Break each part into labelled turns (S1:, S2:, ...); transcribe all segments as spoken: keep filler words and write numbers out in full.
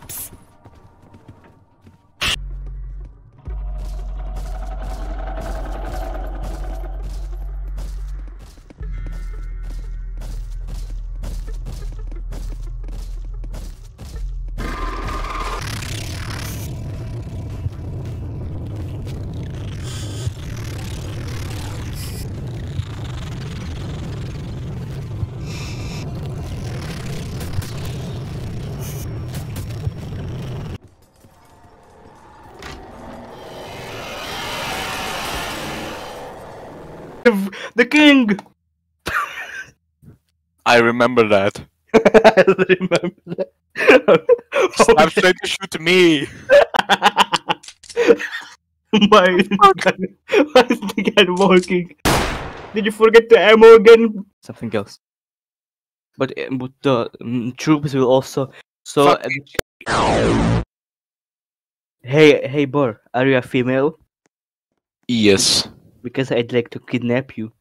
S1: cops! The king!
S2: I remember that.
S1: I remember that.
S2: Stop trying to shoot me!
S1: Why is the gun, why is the gun working? Did you forget the ammo again? Something else. But, uh, but the um, troops will also. So.
S2: Fuck
S1: Uh, hey, hey, Bor, are you a female?
S2: Yes.
S1: Because I'd like to kidnap you.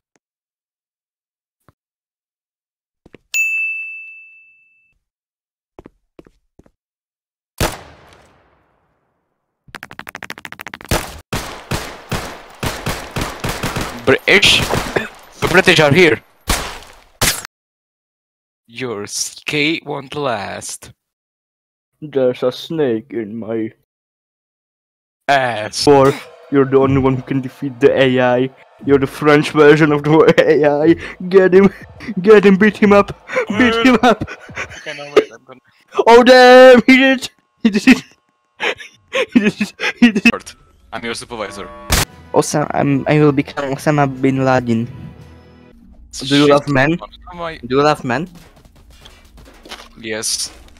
S2: British? The British are here. Your skate won't last.
S1: There's a snake in my.
S2: Ass.
S1: Or you're the only one who can defeat the A I. You're the French version of the A I. Get him, get him, beat him up, beat him up.
S2: Okay, no, wait, I'm gonna...
S1: Oh damn! He did it! He did it! He did it! He did it!
S2: I'm your supervisor.
S1: Osama, I'm, I will become Osama bin Laden. Do you
S2: Shit.
S1: love men?
S2: Am I-
S1: Do you love men?
S2: Yes.